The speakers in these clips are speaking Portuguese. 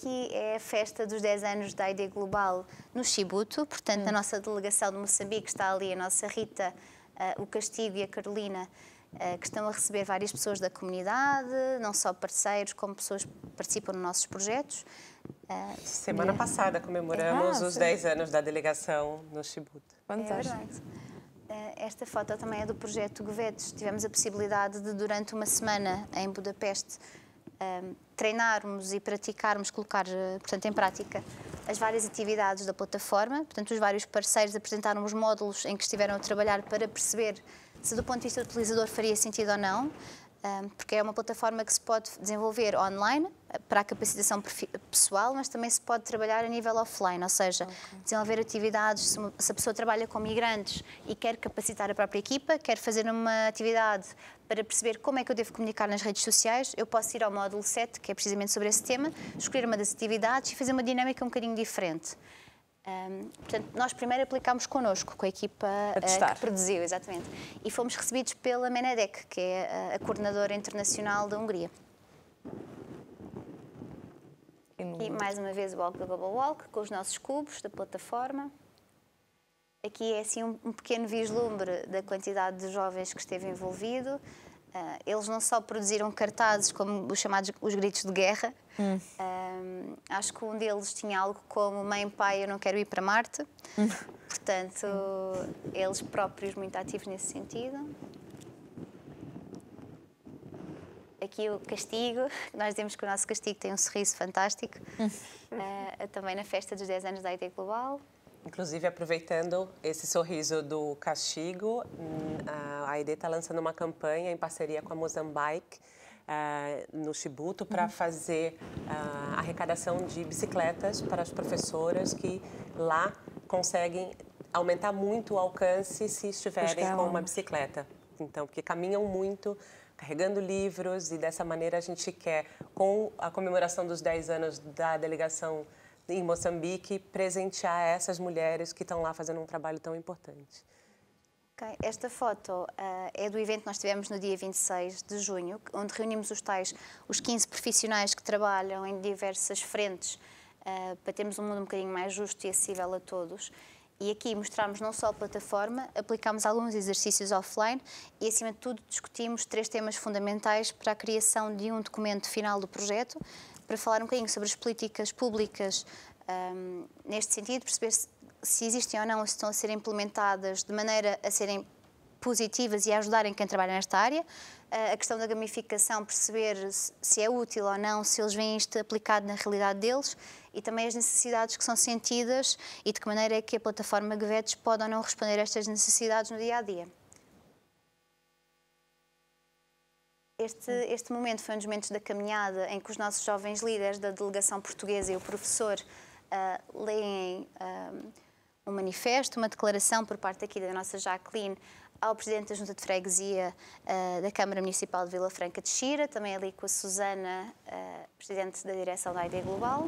aqui é a festa dos 10 anos da ID Global no Chibuto, portanto, a nossa delegação de Moçambique está ali, a nossa Rita, o Castigo e a Carolina, que estão a receber várias pessoas da comunidade, não só parceiros, como pessoas que participam nos nossos projetos. Semana passada comemoramos os 10 anos da delegação no Chibuto. Fantástico. É verdade. Esta foto também é do projeto Govetes. Tivemos a possibilidade de, durante uma semana em Budapeste, treinarmos e praticarmos, colocar, portanto, em prática as várias atividades da plataforma. Portanto, os vários parceiros apresentaram os módulos em que estiveram a trabalhar para perceber se, do ponto de vista do utilizador, faria sentido ou não, porque é uma plataforma que se pode desenvolver online para a capacitação pessoal, mas também se pode trabalhar a nível offline, ou seja, desenvolver atividades, se a pessoa trabalha com migrantes e quer capacitar a própria equipa, quer fazer uma atividade para perceber como é que eu devo comunicar nas redes sociais, eu posso ir ao módulo 7, que é precisamente sobre esse tema, escolher uma das atividades e fazer uma dinâmica um bocadinho diferente. Portanto, nós primeiro aplicámos connosco, com a equipa que produziu, exatamente, e fomos recebidos pela Menedek, que é a coordenadora internacional da Hungria. E mais uma vez o Walk the Global Walk, com os nossos cubos da plataforma. Aqui é assim um pequeno vislumbre da quantidade de jovens que esteve envolvido. Eles não só produziram cartazes como os chamados os gritos de guerra. Acho que um deles tinha algo como mãe, pai, eu não quero ir para Marte. Portanto, eles próprios muito ativos nesse sentido. Aqui o Castigo, nós dizemos que o nosso Castigo tem um sorriso fantástico. Também na festa dos 10 anos da ID Global. Inclusive, aproveitando esse sorriso do Castigo, a ID está lançando uma campanha em parceria com a Mozambique, no Chibuto, para fazer arrecadação de bicicletas para as professoras que lá conseguem aumentar muito o alcance se estiverem com uma bicicleta. Então, porque caminham muito, carregando livros, e dessa maneira a gente quer, com a comemoração dos 10 anos da delegação em Moçambique, presentear essas mulheres que estão lá fazendo um trabalho tão importante. Esta foto é do evento que nós tivemos no dia 26 de junho, onde reunimos os 15 profissionais que trabalham em diversas frentes para termos um mundo um bocadinho mais justo e acessível a todos. E aqui mostramos não só a plataforma, aplicámos alguns exercícios offline e, acima de tudo, discutimos 3 temas fundamentais para a criação de um documento final do projeto, para falar um bocadinho sobre as políticas públicas neste sentido, perceber se existem ou não, se estão a ser implementadas de maneira a serem positivas e a ajudarem quem trabalha nesta área. A questão da gamificação, perceber se é útil ou não, se eles veem isto aplicado na realidade deles, e também as necessidades que são sentidas e de que maneira é que a plataforma Govetes pode ou não responder a estas necessidades no dia-a-dia. Este momento foi um dos momentos da caminhada em que os nossos jovens líderes da delegação portuguesa e o professor leem um manifesto, uma declaração por parte aqui da nossa Jacqueline ao Presidente da Junta de Freguesia da Câmara Municipal de Vila Franca de Xira, também ali com a Susana, Presidente da Direção da ID Global.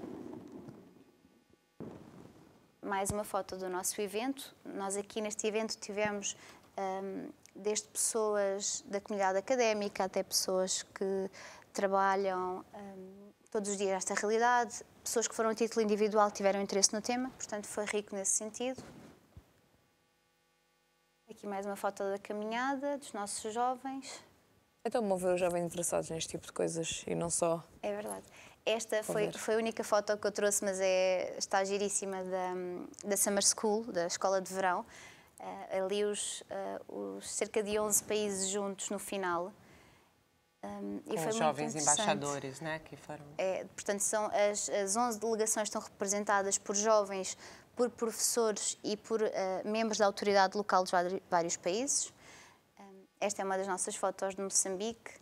Mais uma foto do nosso evento. Nós aqui neste evento tivemos desde pessoas da comunidade académica até pessoas que trabalham todos os dias esta realidade, pessoas que foram a título individual tiveram interesse no tema, portanto foi rico nesse sentido. Aqui mais uma foto da caminhada dos nossos jovens. Então, bom ver os jovens interessados neste tipo de coisas e não só... É verdade. Esta foi a única foto que eu trouxe, mas está giríssima da Summer School, da Escola de Verão. Ali os cerca de 11 países juntos no final. E foi os jovens embaixadores, né, que foram... Portanto, são as 11 delegações estão representadas por jovens, por professores e por membros da autoridade local de vários países. Esta é uma das nossas fotos de Moçambique.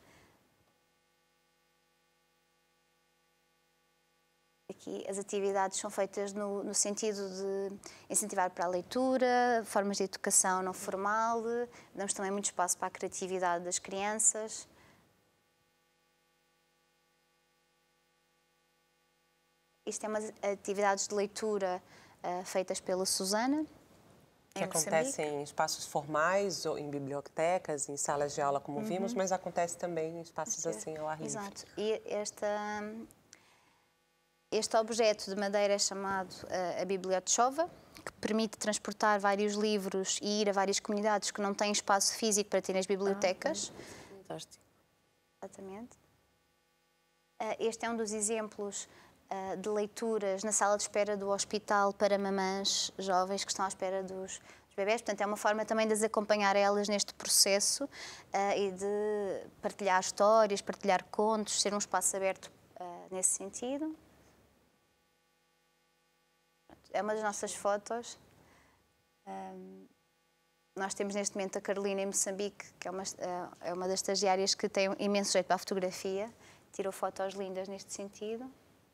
Aqui as atividades são feitas no sentido de incentivar para a leitura, formas de educação não formal, damos também muito espaço para a criatividade das crianças. Isto é umas atividades de leitura feitas pela Susana. Que acontecem em espaços formais, ou em bibliotecas, em salas de aula, como vimos, mas acontece também em espaços assim ao ar livre. Exato. E Este objeto de madeira é chamado a Bibliochova, que permite transportar vários livros e ir a várias comunidades que não têm espaço físico para ter nas bibliotecas. Fantástico. Exatamente. Este é um dos exemplos de leituras na sala de espera do hospital para mamãs jovens que estão à espera dos bebés. Portanto, é uma forma também de as acompanhar elas neste processo e de partilhar histórias, partilhar contos, ser um espaço aberto nesse sentido. É uma das nossas fotos. Nós temos neste momento a Carolina em Moçambique, que é uma das estagiárias que tem um imenso jeito para a fotografia. Tirou fotos lindas neste sentido.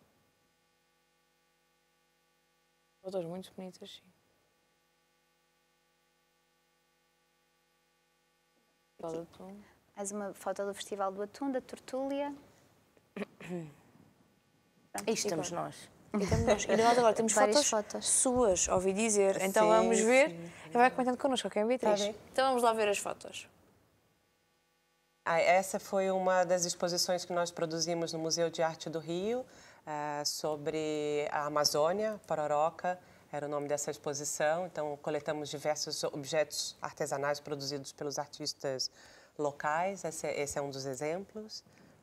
Fotos muito bonitas, sim. Mais uma foto do Festival do Atum, da Tortúlia. E estamos nós. E nós agora temos fotos suas, ouvi dizer. Então vamos ver. E vai comentando connosco, ok, Beatriz? Tá bem. Então vamos lá ver as fotos. Essa foi uma das exposições que nós produzimos no Museu de Arte do Rio, sobre a Amazônia, Pororoca, era o nome dessa exposição. Então, coletamos diversos objetos artesanais produzidos pelos artistas locais. Esse é um dos exemplos.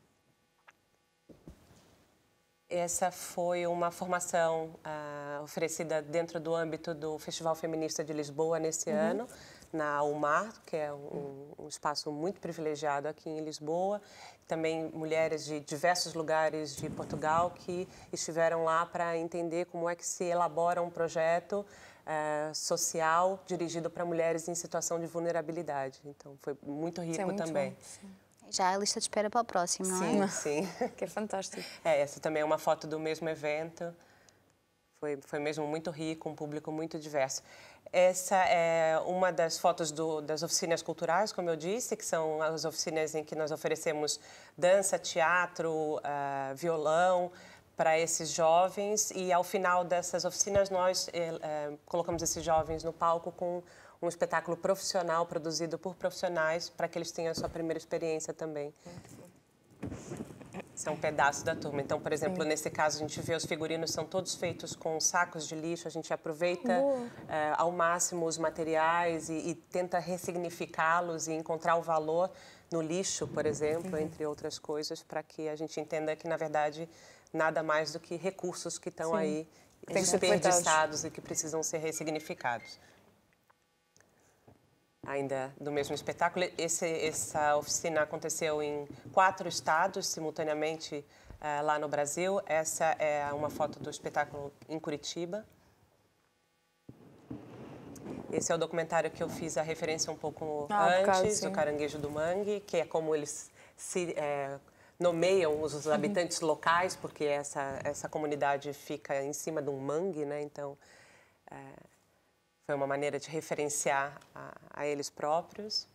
Essa foi uma formação oferecida dentro do âmbito do Festival Feminista de Lisboa nesse ano, na UMAR, que é um espaço muito privilegiado aqui em Lisboa. Também mulheres de diversos lugares de Portugal que estiveram lá para entender como é que se elabora um projeto social dirigido para mulheres em situação de vulnerabilidade. Então, foi muito rico também. Bom, Já é a lista de espera para o próximo, não é? Sim, sim. que é fantástico. Essa também é uma foto do mesmo evento. Foi mesmo muito rico, um público muito diverso. Essa é uma das fotos das oficinas culturais, como eu disse, que são as oficinas em que nós oferecemos dança, teatro, violão para esses jovens. E, ao final dessas oficinas, nós colocamos esses jovens no palco com um espetáculo profissional, produzido por profissionais, para que eles tenham a sua primeira experiência também. São pedaços da turma. Então, por exemplo, nesse caso, a gente vê os figurinos são todos feitos com sacos de lixo. A gente aproveita ao máximo os materiais e tenta ressignificá-los e encontrar o valor no lixo, por exemplo, entre outras coisas, para que a gente entenda que, na verdade, nada mais do que recursos que estão aí desperdiçados e que precisam ser ressignificados. Ainda do mesmo espetáculo, essa oficina aconteceu em 4 estados simultaneamente lá no Brasil. Essa é uma foto do espetáculo em Curitiba. Esse é o documentário que eu fiz a referência um pouco antes, do Caranguejo do Mangue, que é como eles se nomeiam os habitantes locais, porque essa comunidade fica em cima de um mangue, né? Então, foi uma maneira de referenciar a eles próprios.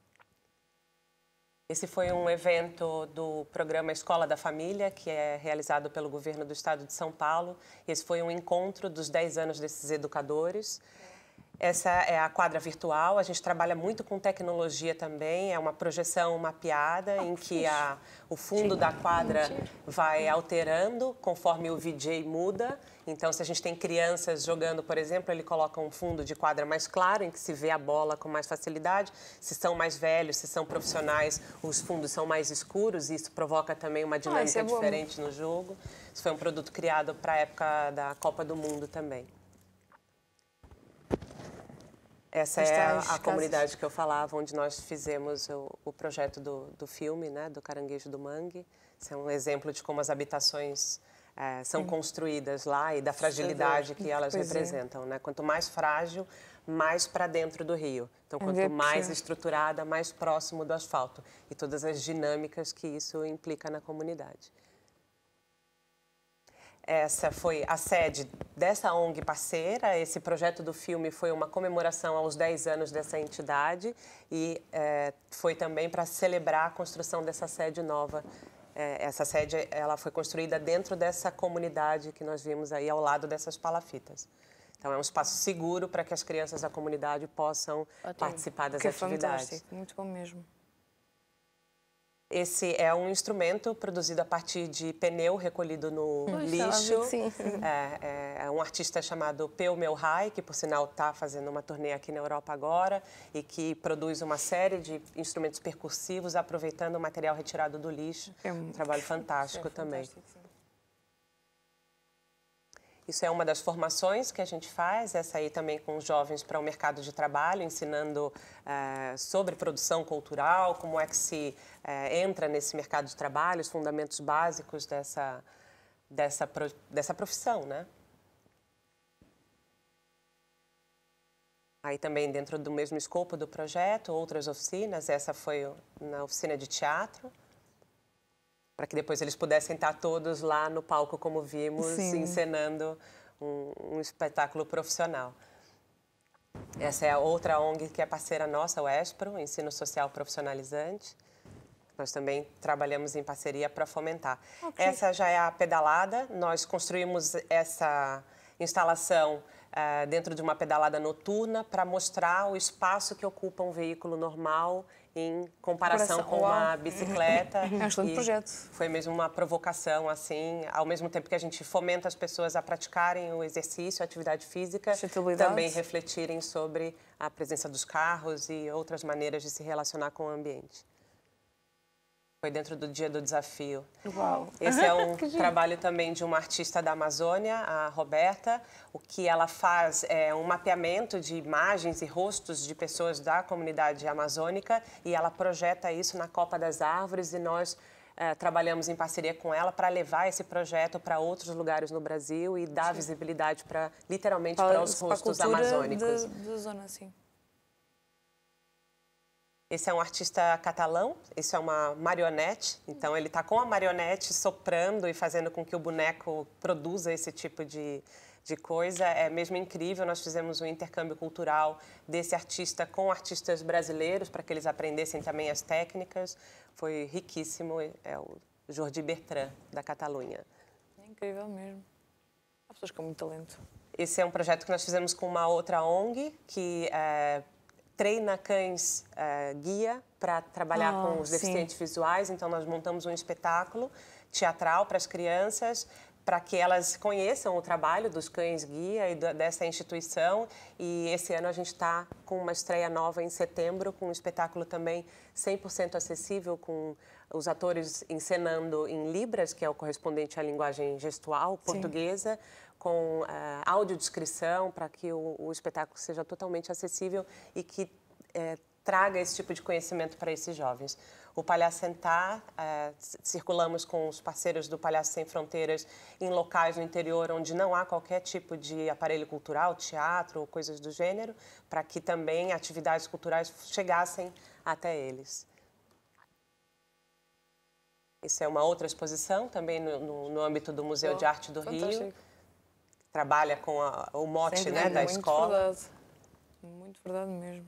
Esse foi um evento do programa Escola da Família, que é realizado pelo governo do estado de São Paulo. Esse foi um encontro dos 10 anos desses educadores. Essa é a quadra virtual. A gente trabalha muito com tecnologia também. É uma projeção mapeada em que o fundo da quadra vai alterando conforme o VJ muda. Então, se a gente tem crianças jogando, por exemplo, ele coloca um fundo de quadra mais claro, em que se vê a bola com mais facilidade. Se são mais velhos, se são profissionais, os fundos são mais escuros. E isso provoca também uma dinâmica diferente no jogo. Isso foi um produto criado para a época da Copa do Mundo também. Essa é a comunidade que eu falava, onde nós fizemos o projeto do filme, né, do Caranguejo do Mangue. Esse é um exemplo de como as habitações são construídas lá e da fragilidade que elas representam, né? Quanto mais frágil, mais para dentro do rio. Então, quanto mais estruturada, mais próximo do asfalto. E todas as dinâmicas que isso implica na comunidade. Essa foi a sede dessa ONG parceira. Esse projeto do filme foi uma comemoração aos 10 anos dessa entidade e foi também para celebrar a construção dessa sede nova. Essa sede ela foi construída dentro dessa comunidade que nós vimos aí ao lado dessas palafitas. Então, é um espaço seguro para que as crianças da comunidade possam participar das atividades. Fantástico, muito bom mesmo. Esse é um instrumento produzido a partir de pneu recolhido no lixo. Sim. É um artista chamado Peu Melhai, que por sinal está fazendo uma turnê aqui na Europa agora e que produz uma série de instrumentos percussivos aproveitando o material retirado do lixo. É um trabalho fantástico também. Fantástico, isso é uma das formações que a gente faz, essa aí também com os jovens para o mercado de trabalho, ensinando sobre produção cultural, como é que se entra nesse mercado de trabalho, os fundamentos básicos dessa profissão, né? Aí também dentro do mesmo escopo do projeto, outras oficinas, essa foi na oficina de teatro, para que depois eles pudessem estar todos lá no palco, como vimos, sim, encenando um espetáculo profissional. Essa é a outra ONG que é parceira nossa, o ESPRO, Ensino Social Profissionalizante. Nós também trabalhamos em parceria para fomentar. Okay. Essa já é a pedalada. Nós construímos essa instalação dentro de uma pedalada noturna para mostrar o espaço que ocupa um veículo normal em comparação com uma bicicleta. É um excelente projeto. Foi mesmo uma provocação, assim, ao mesmo tempo que a gente fomenta as pessoas a praticarem o exercício, a atividade física, também refletirem sobre a presença dos carros e outras maneiras de se relacionar com o ambiente. Foi dentro do Dia do Desafio. Uau. Esse é um trabalho também de uma artista da Amazônia, a Roberta. O que ela faz é um mapeamento de imagens e rostos de pessoas da comunidade amazônica e ela projeta isso na Copa das Árvores e nós trabalhamos em parceria com ela para levar esse projeto para outros lugares no Brasil e dar visibilidade para, literalmente, para os rostos amazônicos. Da zona, sim. Esse é um artista catalão, isso é uma marionete, então ele está com a marionete soprando e fazendo com que o boneco produza esse tipo de coisa. É mesmo incrível, nós fizemos um intercâmbio cultural desse artista com artistas brasileiros para que eles aprendessem também as técnicas. Foi riquíssimo, é o Jordi Bertrand, da Catalunha. É incrível mesmo. Há pessoas com muito talento. Esse é um projeto que nós fizemos com uma outra ONG, que treina cães guia para trabalhar com os deficientes visuais. Então, nós montamos um espetáculo teatral para as crianças, para que elas conheçam o trabalho dos cães guia e dessa instituição. E esse ano a gente está com uma estreia nova em setembro, com um espetáculo também 100% acessível, com os atores encenando em Libras, que é o correspondente à linguagem gestual portuguesa, com audiodescrição, para que o espetáculo seja totalmente acessível e que traga esse tipo de conhecimento para esses jovens. O Palhaço Sentar, circulamos com os parceiros do Palhaço Sem Fronteiras em locais no interior onde não há qualquer tipo de aparelho cultural, teatro ou coisas do gênero, para que também atividades culturais chegassem até eles. Isso é uma outra exposição, também no âmbito do Museu de Arte do Rio. Trabalha com o mote da escola. Muito verdade mesmo.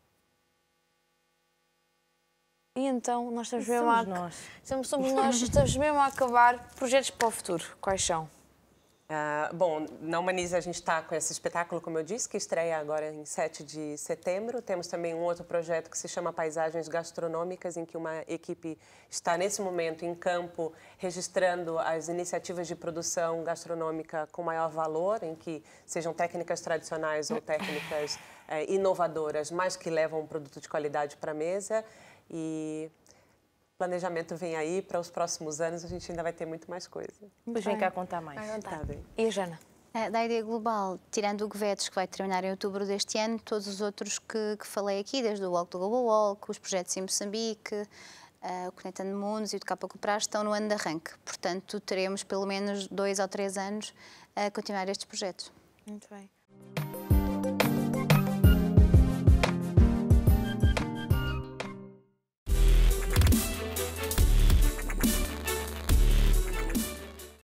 E então, nós estamos mesmo estamos mesmo a acabar. Projetos para o futuro, quais são? Bom, na Humaniza a gente está com esse espetáculo, como eu disse, que estreia agora em 7 de setembro. Temos também um outro projeto que se chama Paisagens Gastronômicas, em que uma equipe está, nesse momento, em campo, registrando as iniciativas de produção gastronômica com maior valor, em que sejam técnicas tradicionais ou técnicas inovadoras, mas que levam um produto de qualidade para a mesa. E planejamento vem aí, para os próximos anos a gente ainda vai ter muito mais coisa. Depois vem cá contar mais. Tá bem. E a Jana? Da Ideia Global, tirando o GVETS, que vai terminar em outubro deste ano, todos os outros que falei aqui, desde o Walk do Global Walk, os projetos em Moçambique, o Conectando Mundos e o de Capa Cooperar, estão no ano de arranque. Portanto, teremos pelo menos 2 ou 3 anos a continuar estes projetos. Muito bem.